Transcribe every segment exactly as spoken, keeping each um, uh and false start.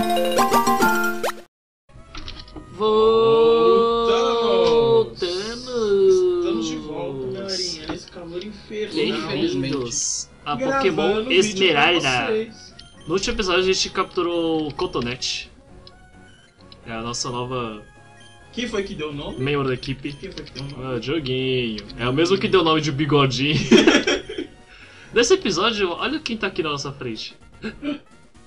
Voltamos! Estamos de volta, galerinha, nesse calor infernal. Bem-vindos a Pokémon Esmeralda. No último episódio a gente capturou o Cotonete. É a nossa nova... Quem foi que deu o nome? membro da equipe. Quem foi que deu o nome? Ah, Joguinho. É o mesmo que deu o nome de Bigodinho. Nesse episódio, olha quem tá aqui na nossa frente. Oi,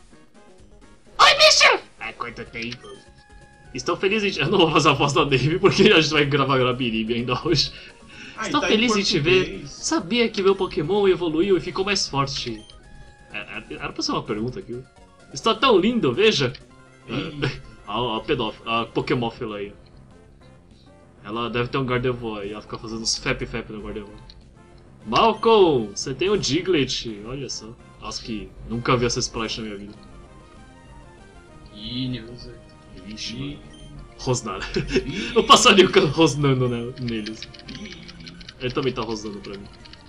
bicho! Há quanto tempo? Estou feliz em te... Eu não vou fazer a voz da Navy porque a gente vai gravar Grabiribe ainda hoje. Ah, Estou tá feliz em, em te ver. português. Sabia que meu Pokémon evoluiu e ficou mais forte. É, é, Era pra ser uma pergunta aqui. Está tão lindo, veja. A, a pedófila, a Pokémófila aí. Ela deve ter um Gardevoir aí, ela fica fazendo uns fep-fep no Gardevoir. Malcolm, você tem o Diglett, olha só. Nossa, que nunca vi essa splash na minha vida. Ih, nível dezoito. Ixi, Ih, mano. Rosnar. ih, O passarinho fica rosnando né, neles. ih. Ele também tá rosnando pra mim.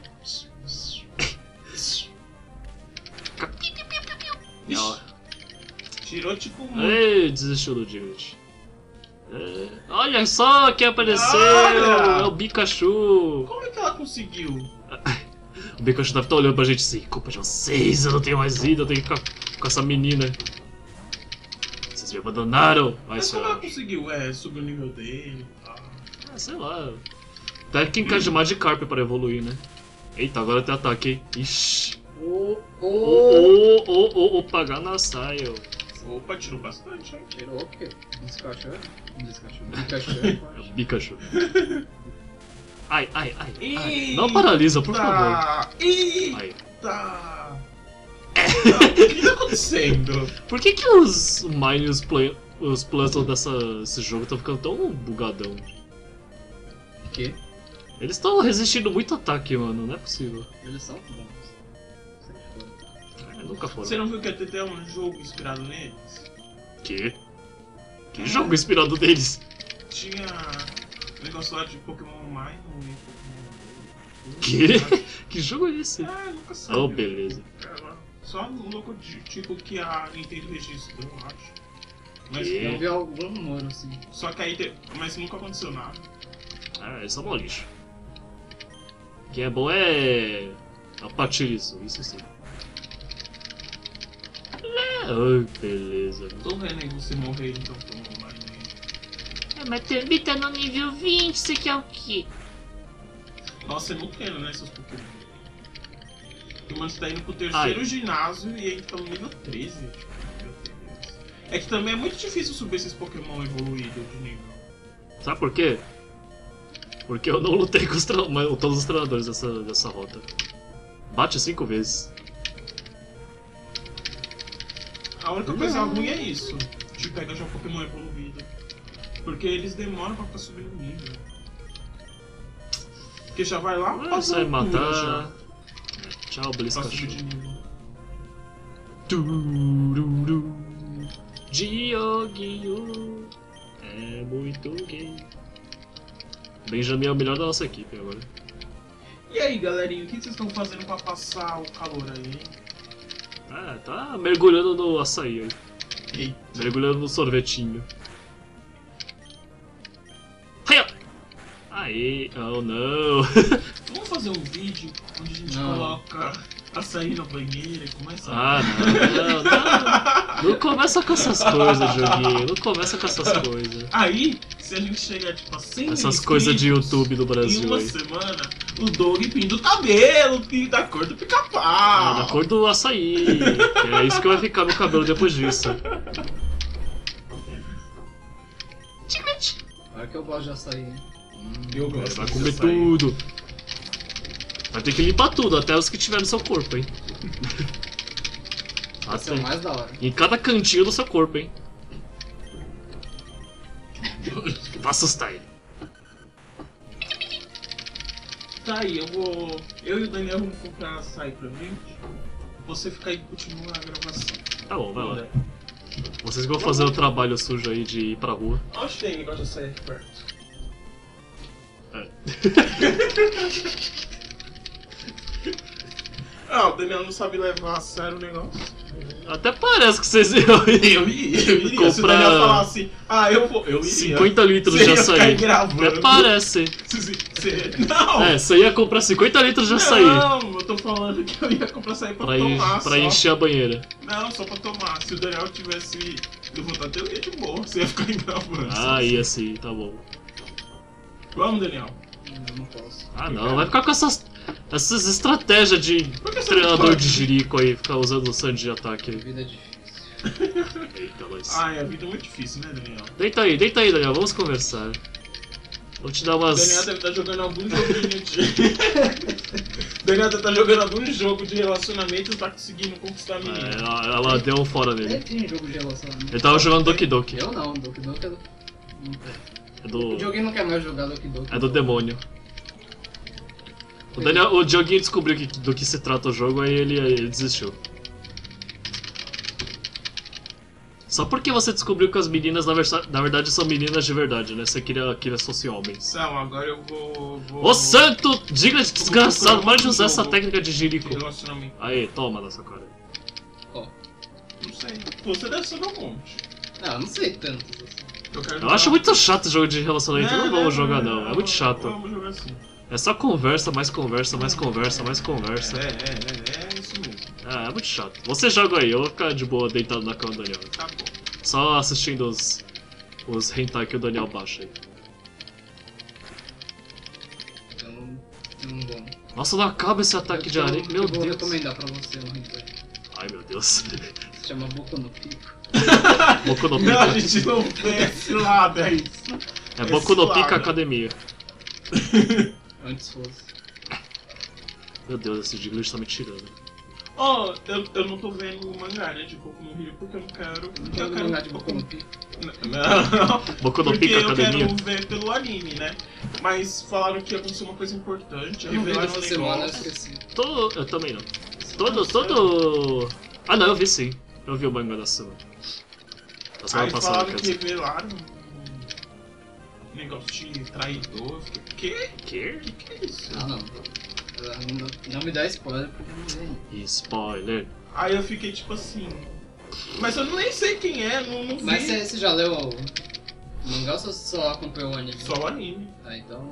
E, ó, Tirou tipo um... ei, desistiu do Diglett. É, olha só quem apareceu! Olha! É o Pikachu! Como é que ela conseguiu? O Pikachu deve estar olhando pra gente assim, culpa de vocês, eu não tenho mais vida, eu tenho que ficar com essa menina. Vocês me abandonaram. Vai, Mas como ela senhor. conseguiu? É, subir o nível dele e tal. Ah, sei lá. Técnica de Magikarp para evoluir, né? Eita, agora tem ataque, hein? Ixi. Ô, Ô, ô! ô, ô, ô, ô, pagar na saia. Opa, tirou bastante, hein? Tirou o quê? Descachou? Descachou. Pikachu. É o Pikachu. Ai, ai, ai, ai. Eita! Não paralisa, por favor. Eita! Ai. Tá. O que tá acontecendo? Por que que os Mine e os, play, os Plantons dessa, desse jogo estão ficando tão bugadão? O quê? Eles estão resistindo muito ataque, mano, não é possível. Eles são bons. Sempre foram. É, nunca foram. Você não viu que até um jogo inspirado neles? Que? Que jogo inspirado deles? Tinha um negócio lá de Pokémon Mine e Pokémon... Que? Que jogo é esse? Ah, nunca sabe. Oh, beleza. Cara, só um louco de, tipo que a Nintendo registrou, eu acho. Mas, Que? Eu vi algum rumor assim. só que aí te... Mas nunca aconteceu nada. Ah, é só mó lixo. O que é bom é... a Patirizo, isso sim. Ai, beleza. Tô vendo aí você morrer então Pokémon Mine. Ah, mas também tá no nível vinte, você quer o quê? Nossa, é muito pena, né, seus Pokémon. O mano tá indo pro terceiro Ai. ginásio e aí tá no nível treze. Tipo, meu Deus. É que também é muito difícil subir esses Pokémon evoluídos de nível. Sabe por quê? Porque eu não lutei com os tra... mas todos os treinadores dessa, dessa rota. Bate cinco vezes. A única coisa ruim é isso. Te pega já um Pokémon evoluído. Porque eles demoram pra ficar subindo nível. Porque já vai lá, Ah, passa sai loucura matar. já. Tchau, Pra subir Bliscachu. de nível. Tururu. Dioguinho é muito gay. Benjamin é o melhor da nossa equipe agora. E aí, galerinha, o que vocês estão fazendo pra passar o calor aí, hein? Ah, tá mergulhando no açaí aí. Eita. Mergulhando no sorvetinho. Ai, ó. Aê, oh não. Vamos fazer um vídeo onde a gente Não. coloca açaí na banheira e começa Ah, não, não, não. Não começa com essas coisas, joguinho. Não começa com essas coisas. Aí, se a gente chegar tipo a cem mil Essas coisas de inscritos, YouTube do em Brasil uma aí. semana, o Doug pinta o cabelo, pinta a cor do pica-pau. Ah, da cor do açaí. É isso que vai ficar no cabelo depois disso. Olha que eu gosto de açaí, hein? Eu Ele gosto vai de comer açaí. tudo. Vai ter que limpar tudo, até os que tiver no seu corpo, hein. Esse é o Até. mais da hora. Em cada cantinho do seu corpo, hein. Pra assustar ele. Tá aí, eu vou. Eu e o Daniel vamos comprar açaí pra gente. Você fica aí e continua a gravação. Tá bom, vai lá. Vocês que vão fazer o trabalho sujo aí de ir pra rua. Onde tem negócio de açaí aqui perto? É. Ah, o Daniel não sabe levar a sério o negócio. Até parece que vocês iam Eu iria, eu iria. Comprar Se o Daniel falasse, ah, eu vou, eu iria. cinquenta litros Você de ia ficar açaí. gravando. Até parece. Se- se- se- Não! É, você ia comprar cinquenta litros de açaí Não, eu tô falando que eu ia comprar açaí pra, pra, ir, tomar pra só. encher a banheira. Não, só pra tomar. Se o Daniel tivesse levantado, eu ia de boa. Você ia ficar gravando. só. Ah, ia sim, tá bom. Vamos, Daniel. Eu não posso. Ah não, vai ficar com essas, essas estratégias de Por que você treinador não de pode? jirico aí, ficar usando o sangue de ataque aí. Vida é difícil. Eita, nós. Ai, a vida é muito difícil, né, Daniel? Deita aí, deita aí, Daniel, vamos conversar. Vou te dar O Daniel umas. deve estar jogando algum joguinho de. O Daniel deve estar jogando algum jogo de relacionamento e tá conseguindo conquistar a É, menina. ela, ela deu um fora Ele nele. tem jogo de relacionamento. Ele tava jogando Doki Doki. Eu não, Doki Doki é do... É O do. Dioguinho não quer mais jogar Doki Doki. É do demônio. O, Daniel, o Dioguinho descobriu que, do que se trata o jogo, aí ele, ele desistiu. Só porque você descobriu que as meninas na, versa- na verdade são meninas de verdade, né? Você queria que elas fossem homens. Não, agora eu vou. vou... Ô santo! Diga de desgraçado, procurar para de um usar essa jogo técnica de de jirico. relacionamento. Aí, toma nessa cara. Ó. Não sei. Você deve saber um monte. Não, eu não sei tanto. Assim. Eu, quero Eu jogar- acho muito chato o jogo de relacionamento, não vamos jogar não, é muito chato. Vamos jogar assim. É só conversa, mais conversa, mais conversa, mais conversa. É, é, é, é isso mesmo. Ah, é muito chato. Você joga aí, eu vou ficar de boa deitado na cama do Daniel. Tá bom. Só assistindo os, os hentai que o Daniel baixa aí. Eu não, eu não vou. Nossa, não acaba esse ataque de areia, meu Eu vou Deus. recomendar pra você um hentai. Ai meu Deus. Se chama Boku no Pico. Boku no Não, a Pica. gente não vê esse lado, é isso. É Boku no esse Pica lado. Academia. Antes fosse. Meu Deus, esse Diglett tá me tirando. Ó, eu, eu não tô vendo o mangá, né, de Boku no Hero, porque eu não quero... Porque eu Todo quero... lugar de Boku no Pico. Não, não. Boku no Porque Pica eu Academia. quero ver pelo anime, né? Mas falaram que ia acontecer uma coisa importante, Eu não vi revelaram essa um semana, eu negócio. esqueci. Todo, eu também não. Todo, todo... Ah não, eu vi sim. Eu vi o mangá da semana. Da semana Aí passada, falaram quer que dizer. revelaram um negócio de traidor. Eu fiquei, quê? Que? O que, que é isso? Ah, não. Não, não me dá spoiler porque eu não vi ainda. Spoiler. Aí eu fiquei tipo assim... Mas eu nem sei quem é, não, não vi. Mas você, você já leu o mangá ou você só acompanhou o anime? Só o anime. Ah, então...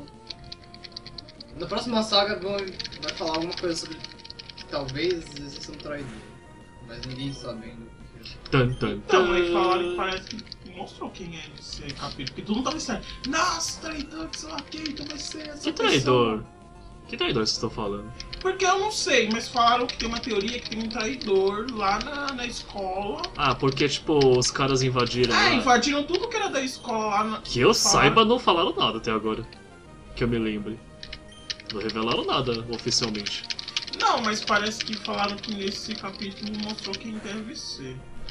Na próxima saga vai, vai falar alguma coisa sobre que talvez exista um traidor. Mas ninguém sabe ainda. Tan, tan, Então, aí falaram que tan. parece que mostrou quem é esse capítulo. Porque todo mundo tava estranho. Nossa, traidor, que sei lá quem, então vai ser essa Que pessoa. traidor? Que traidor vocês estão falando? Porque eu não sei, mas falaram que tem uma teoria que tem um traidor lá na, na escola. Ah, porque tipo, os caras invadiram É, lá. invadiram tudo que era da escola lá na... Que eu Falaram. saiba, não falaram nada até agora. Que eu me lembre. Não revelaram nada oficialmente. Não, mas parece que falaram que nesse capítulo mostrou quem deve ser.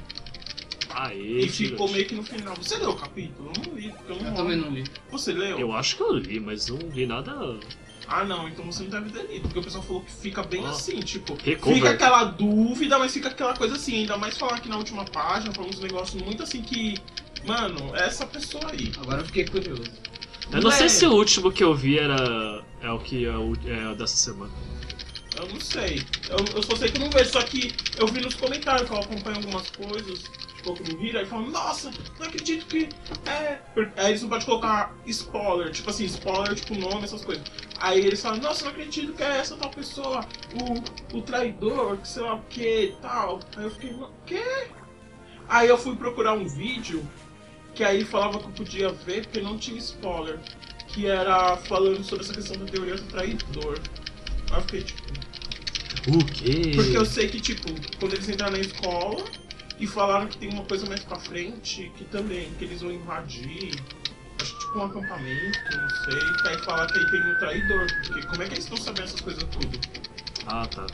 Aê, E ficou filhote. meio que no final. Você leu o capítulo? Eu não li, porque eu não Eu li. também não li. Você leu? Eu acho que eu li, mas não vi nada. Ah não, então você não deve ter lido, porque o pessoal falou que fica bem Ah. assim, tipo, Recover. fica aquela dúvida, mas fica aquela coisa assim, ainda mais falar aqui na última página, falando uns negócios muito assim que, mano, é essa pessoa aí. Agora eu fiquei curioso. Eu não É. sei se o último que eu vi era. É o que é o é o dessa semana. Eu não sei. Eu, eu só sei que eu não vejo, só que eu vi nos comentários que eu acompanho algumas coisas, tipo, no Hiro, aí falam, nossa, não acredito que é. Aí eles não podem colocar spoiler, tipo assim, spoiler, tipo nome, essas coisas. Aí eles falam, nossa, não acredito que é essa tal pessoa, o, o traidor, que sei lá o que e tal. Aí eu fiquei, o quê? Aí eu fui procurar um vídeo que aí falava que eu podia ver porque não tinha spoiler. Que era falando sobre essa questão da teoria do traidor. Aí eu fiquei tipo. O quê? Porque eu sei que, tipo, quando eles entraram na escola e falaram que tem uma coisa mais pra frente, que também, que eles vão invadir, acho que tipo um acampamento, não sei, que aí fala que aí tem um traidor, porque como é que eles estão sabendo essas coisas tudo? Ah, tá.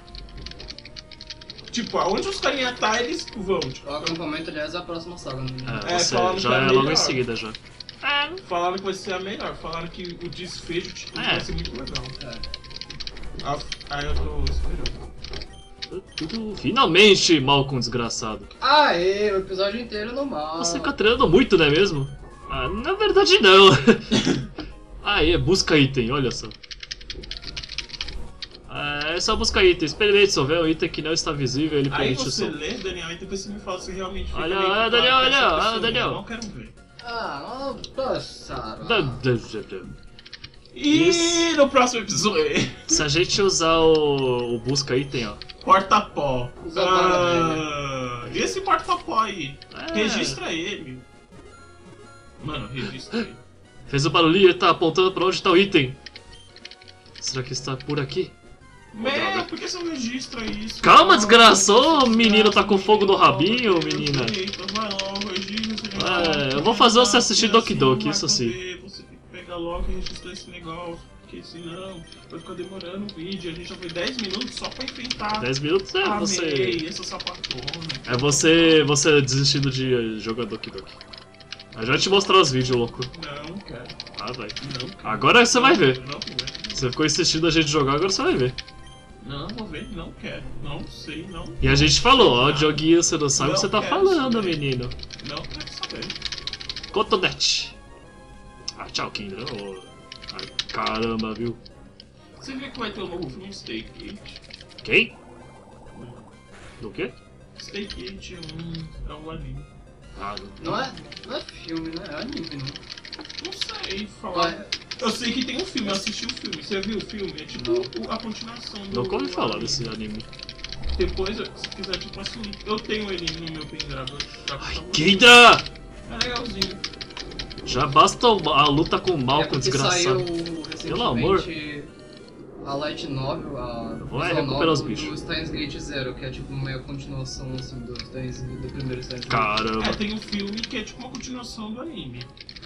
Tipo, aonde os carinha tá, eles vão, tipo, O acampamento, aliás, é a próxima saga. Né? É, É, você falaram que já é é logo melhor. em seguida já. falaram que vai ser a melhor, falaram que o desfecho de tudo É. vai ser muito legal. É. Ah, Aí eu tô esperando. Tudo finalmente, Malcolm desgraçado. Aê, o episódio inteiro no mal. Você fica treinando muito, não é mesmo? Ah, na verdade não. Aê, busca item, olha só. Ah, É só buscar item. Experimente, se houver um item que não está visível, ele Aí permite o você som. lê, Daniel, e depois você me fala se realmente fica Olha, meio olha, que Daniel, pra olha, essa olha, pessoa. Daniel. Eu não quero ver. Ah, nossa. Da- da- da- da. E Isso. no próximo episódio, Se a gente usar o, o busca item, ó. porta-pó. Usa a barra Ah, e esse porta-pó aí? É. Registra ele. Mano, registra ele. Fez o barulhinho e tá apontando pra onde tá o item. Será que está por aqui? É, droga. por que você não registra isso? Calma, Ah, desgraça! Ô, desgraça, menino tá com fogo no rabinho, Deus, menina. Eita, vai logo, registra esse É, negócio. eu vou fazer você assistir Assim Doki não Doki, vai isso sim. poder, você tem que pegar logo e registrar esse negócio. Porque senão vai ficar demorando o vídeo. A gente já foi dez minutos só pra enfrentar. dez minutos é a você. May, essa sapatona. É você, você desistindo de jogar Doki Doki. Eu já te mostrar os vídeos, louco. Não quero, Ah, vai. não quero. Agora você vai ver. Não vou ver. Você ficou insistindo a gente jogar, agora você vai ver. Não vou ver, não quero. Não sei, não. E a gente falou, ó, joguinho você não sabe o que você tá Não quero falando, saber. menino. Não quero saber. Cotonete. Ah, tchau, Kindra. Ô, ai, caramba, viu? Você vê que vai ter um novo filme Stay Kid? Quem? Do quê? Stay Kid um, é um anime. Ah, Não é, não é filme, né? É anime, né? Não sei falar. Ué, Eu sei que tem um filme, eu assisti o filme. Você viu o filme? É tipo Não. o- a continuação do. nunca ouvi do falar anime. desse anime. Depois, se quiser, tipo assim, eu tenho ele no meu pendrive. Tá, tá bom? Kindra! É legalzinho. Já basta o- a luta com o é Malcolm, porque desgraçado. saiu recentemente Pelo amor. a Light Novel, a Vou visual recuperar os novel bichos. do Steins Gate Zero, que é tipo meio continuação assim do, Steins, do primeiro Steins Gate. Caramba. É, tem um filme que é tipo uma continuação do anime.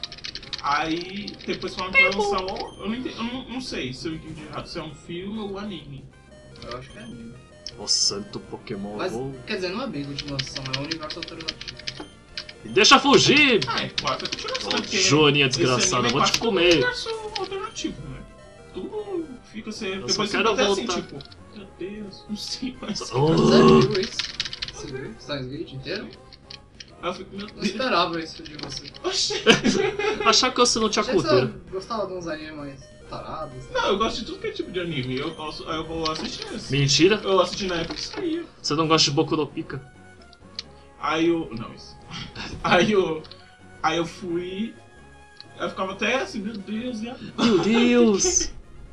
Aí, depois falam que vai lançar o. Eu, não, entendi, eu não, não sei se eu entendi errado, se é um filme ou anime. Eu acho que é anime. O santo Pokémon. Mas, vou- quer dizer, não é bem continuação, é um universo alternativo. Me deixa fugir! Ah, é quase a continuação, né? Ô, Porque Joaninha esse desgraçada, anime é vou te quase tudo comer. um universo alternativo, né? Tudo fica ser. Eu Depois só fica quero até voltar. assim, tipo. Meu Deus, não sei mais. Oh. Você viu isso? Você viu Steins Gate inteiro? Aí eu fico, meu Não Deus. esperava isso de você. Oxi. Achar que você não tinha Achei que cultura. você gostava de uns animes mais tarados. Não, eu gosto de tudo que é tipo de anime. Eu, posso, aí eu vou assistir esse. Mentira? Eu assisti na época que saía. Você não gosta de Boku no Pica? Aí eu. Não, isso. Aí eu. Aí eu fui. Eu ficava até assim, meu Deus, e agora? Meu Deus!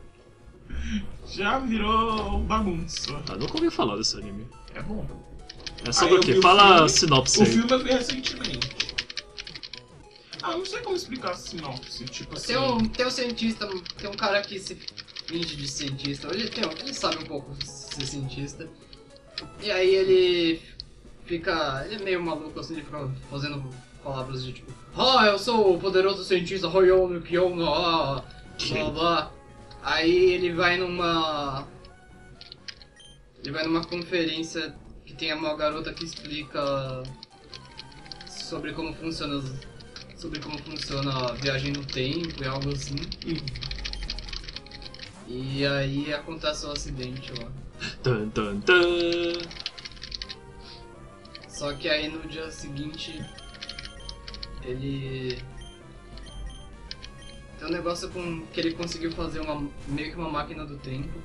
Já virou bagunça. Ah, nunca ouvi falar desse anime. É bom. É sobre Aí o eu quê? vi o Fala a filme. sinopse O aí. filme eu vi recentemente. Ah, eu não sei como explicar a sinopse, tipo assim. Tem um, tem um cientista, tem um cara que se finge de cientista. Ele, tem, ele sabe um pouco ser cientista. E aí ele fica. Ele é meio maluco assim, ele fica fazendo palavras de tipo: Ah, eu sou o poderoso cientista Hoyono Kyono, ah, blá blá. Aí ele vai numa. Ele vai numa conferência que tem uma garota que explica sobre como funciona as- sobre como funciona a viagem no tempo e algo assim. Hum. E aí acontece um acidente lá. Tan, tan, tan. Só que aí no dia seguinte ele tem um negócio com que ele conseguiu fazer uma meio que uma máquina do tempo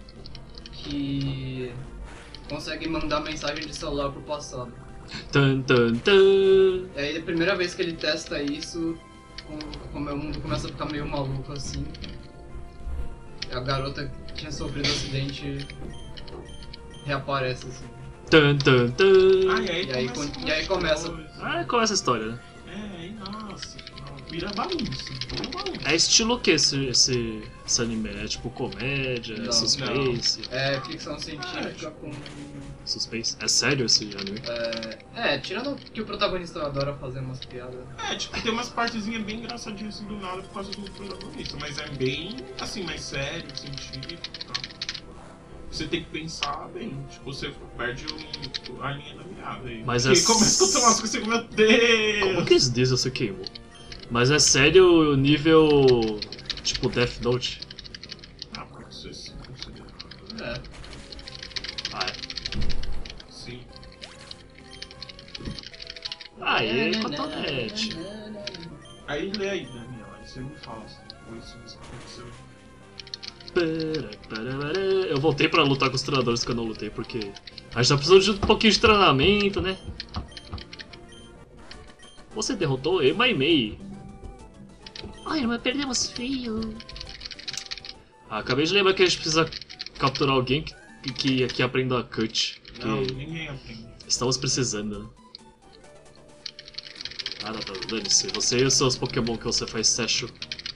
que consegue mandar mensagem de celular pro passado. Tan, tan, tan. E aí a primeira vez que ele testa isso, como, como o mundo começa a ficar meio maluco assim. A garota que tinha sofrido um acidente reaparece assim. Tan, tan, tan. Ah, e aí, E aí começa, con- e aí começa. coisas. Ah, começa a história, né? É, aí nossa, vira bagunça, vira bagunça. É estilo o que esse, esse, esse anime? É tipo comédia, Não, suspense? É ficção científica com. Suspense? É sério esse anime? É, é, tirando que o protagonista adora fazer umas piadas. É, tipo, tem umas partezinhas bem engraçadinhas assim do nada por causa do protagonista, mas é bem, assim, mais sério, científico e tal. Você tem que pensar bem, tipo, você perde o, a linha da mirada aí. Mas Porque é- começa a escutar umas coisas assim, meu Deus! Como que eles dizem você queimou? Mas é sério o nível tipo Death Note? Ah, pode ser sim, considera. É. Ah, é. Sim. Aê, cotonete. Aí lê aí, Daniel, aí você me fala assim, depois se isso aconteceu. Eu voltei pra lutar com os treinadores que eu não lutei, porque a gente tá precisando de um pouquinho de treinamento, né? Você derrotou Ema e Mei. Ai, mas perdemos feio. Ah, acabei de lembrar que a gente precisa capturar alguém que, que, que aprenda a cut. Não, Que ninguém aprende. estamos precisando, né? Ah, não, tá, dane-se. Você e os seus Pokémon que você faz session.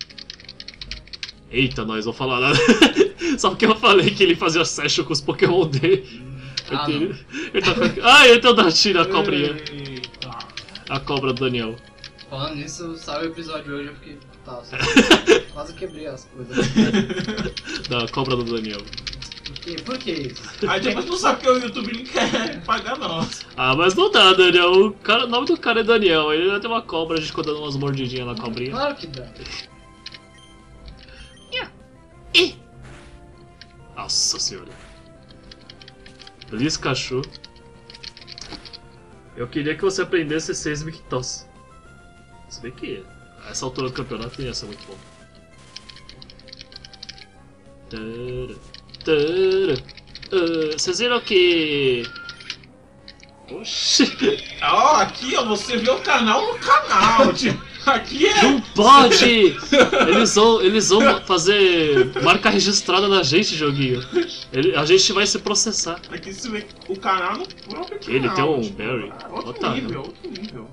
Eita, nós, vou falar nada. Só porque eu falei que ele fazia session com os Pokémon dele. Ah, ele, ele tá com... Ah, ele tem o Datina, a cobrinha. Eita. A cobra do Daniel. Falando nisso, sabe o episódio de hoje, eu fiquei. Tá, só- quase quebrei as coisas. Da cobra do Daniel. Por quê? Por que isso? Aí depois não sabe que o YouTube não quer pagar nós. Ah, mas não dá, Daniel. O, cara, o nome do cara é Daniel. Ele vai ter uma cobra, a gente ficou dando umas mordidinhas na cobrinha. Claro que dá. Ih! Nossa senhora. Liz Cachu. Eu queria que você aprendesse Seismic Toss. Se bem que a essa altura do campeonato ia ser muito bom. Tara, tara. Ah, vocês viram que... Oxi! Ó, aqui ó, você vê o canal no canal, tipo, aqui é... Não pode! Eles vão, eles vão fazer marca registrada na gente, joguinho. Ele, a gente vai se processar. Aqui você vê o canal no próprio canal. Ele tem um tipo, berry. é Outro Otário. nível, outro nível.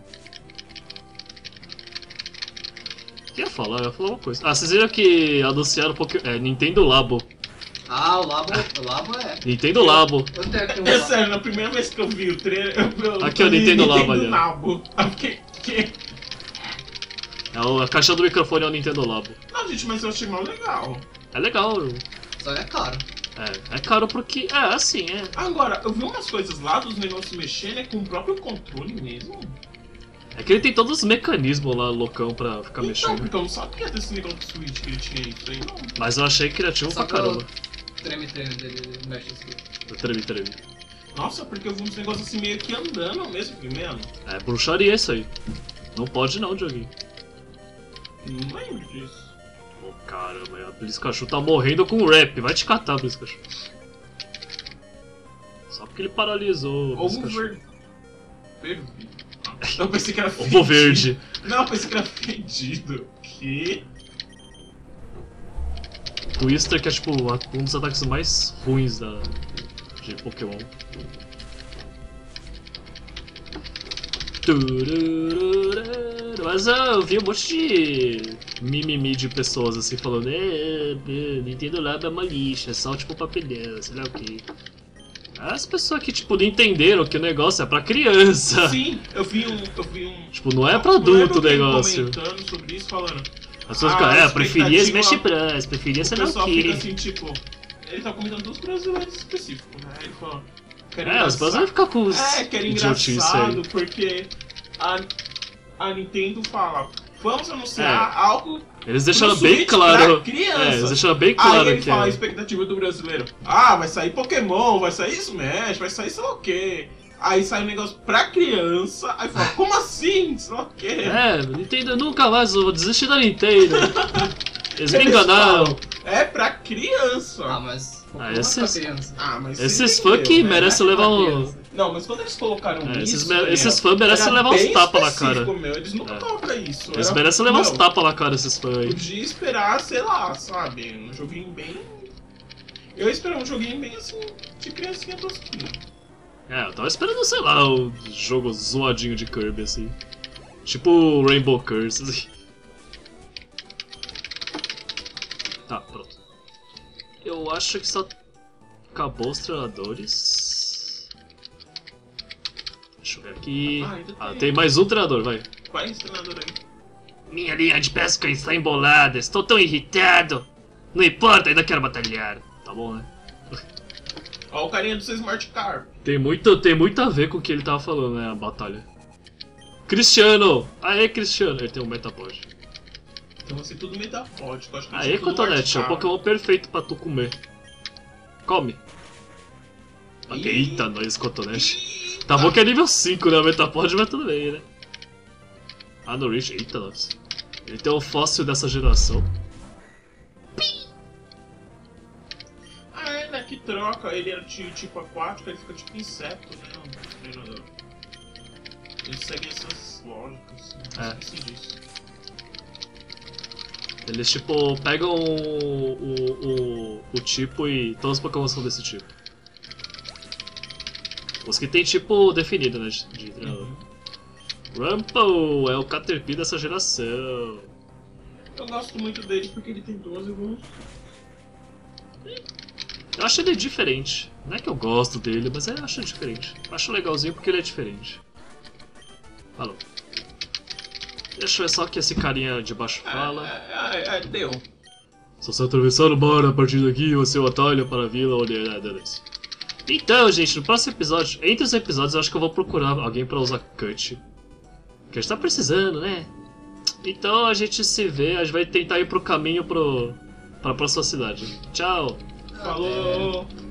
O que eu ia falar? Eu ia falar uma coisa. Ah, vocês viram que anunciaram um pouquinho. É, Nintendo Labo. Ah, o Labo, o Labo é. Nintendo Labo. Eu tenho aqui um É Labo. sério, na primeira vez que eu vi o trailer, eu, eu Aqui, ó, vi Nintendo Labo ali, ó. Nabo. Aí eu fiquei, que? É, o- a caixa do microfone é o Nintendo Labo. Não, gente, mas eu achei mal legal. É legal. Só é caro. É, é caro porque. É, assim, é. Agora, eu vi umas coisas lá dos negócios mexendo, é com o próprio controle mesmo. É que ele tem todos os mecanismos lá, loucão, pra ficar Então, mexendo. porque eu não sabia desse negócio de Switch que ele tinha isso aí, não. Mas eu achei criativo Só pra caramba. o treme-treme dele ele mexe assim. Treme, treme. Nossa, porque eu vi uns negócios assim meio que andando mesmo, primeiro. É bruxaria isso aí. Não pode não, Dioguinho. Não lembro disso. Ô caramba, a Blitzcachu tá morrendo com o rap. Vai te catar, Blitzcachu. Só porque ele paralisou. Ovo Blitzcachu. verde. Verde. Eu pensei que era Ovo verde. Não, eu pensei que era fedido. Que? Twister, que é tipo um dos ataques mais ruins da, de Pokémon. Turururu. Mas ah, eu vi um monte de mimimi de pessoas assim falando: é, é, Nintendo Labo é uma lixa, é só tipo papelão, sei lá o que. As pessoas que tipo não entenderam que o negócio é pra criança. Sim, eu vi um. Eu vi um. Tipo, não é pra eu adulto lembro o alguém negócio. comentando sobre isso, falando. As pessoas Ah, ficam, é, a eu preferia expectativa- Smash Bros, preferia O sei lá pessoal o fica que. assim, tipo. Ele tá comentando dos brasileiros específicos, né? Ele falou. que era É, os engraçado. vão ficar com os É, que era idiotices engraçado aí. porque a, a Nintendo fala, vamos anunciar É. algo Eles deixaram pro bem Switch claro. pra criança. É, eles deixaram bem Aí claro ele que fala a é. expectativa do brasileiro. Ah, vai sair Pokémon, vai sair Smash, vai sair sei lá o quê. Aí sai um negócio pra criança, aí fala, como assim? Sei lá o quê. É, Nintendo nunca mais, eu vou desistir da Nintendo. Eles me Eles enganaram. falam, é pra criança. Ah, mas. Ah, Pokémon é esses- pra criança. Ah, mas você Esses entendeu, fãs que né? merecem É levar pra um. criança. Não, mas quando eles colocaram É, isso, esses, me- Daniel, esses fãs merecem era levar uns bem tapas na cara. específico, meu, eles nunca É. colocam isso. Eles Era- merecem levar uns não, tapas na cara, esses fãs aí. Podia esperar, sei lá, sabe? Um joguinho bem. Eu ia esperar um joguinho bem assim, de criancinha tosquinha. É, eu tava esperando, sei lá, o jogo zoadinho de Kirby assim. Tipo Rainbow Curse. Assim. Tá, pronto. Eu acho que só acabou os treinadores. Deixa eu ver aqui. Ah, ainda Ah, tem. tem mais um treinador, vai. Qual é esse treinador aí? Minha linha de pesca está embolada, estou tão irritado. Não importa, ainda quero batalhar. Tá bom, né? Ó, o carinha do seu Smart Car. Tem muito, tem muito a ver com o que ele tava falando, né? A batalha. Cristiano! Aê, Cristiano! Ele tem um Metapod. Então vai ser tudo metafótico. Acho que vai Aê, ser tudo Cotonete, é o Mart Car. Pokémon perfeito pra tu comer. Come. Ih. Eita, nós, Cotonete. Tá bom que é nível cinco, né? O Metapod, mas tudo bem, né? Ah, no Rich, eita, nossa. Ele tem o fóssil dessa geração. troca, ele era de tipo aquático, ele fica tipo inseto, né? O treinador. Eles seguem essas lógicas, É. eu esqueci disso. Eles, tipo, pegam o, o, o, o tipo e todos os Pokémon são desse tipo. Os que tem tipo definido, né, de, de treinador. Rumple é o Caterpie dessa geração. Eu gosto muito dele porque ele tem duas evoluções. Eu acho ele diferente. Não é que eu gosto dele, mas eu acho diferente. Eu acho legalzinho porque ele é diferente. Falou. Deixa eu ver só que esse carinha de baixo fala. É, é, é, deu. Se você atravessar o mar a partir daqui, você é o atalho para a vila onde é delícia. Então, gente, no próximo episódio, entre os episódios, eu acho que eu vou procurar alguém pra usar cut. Que a gente tá precisando, né? Então a gente se vê, a gente vai tentar ir pro caminho pro, pra próxima cidade. Tchau! Falou!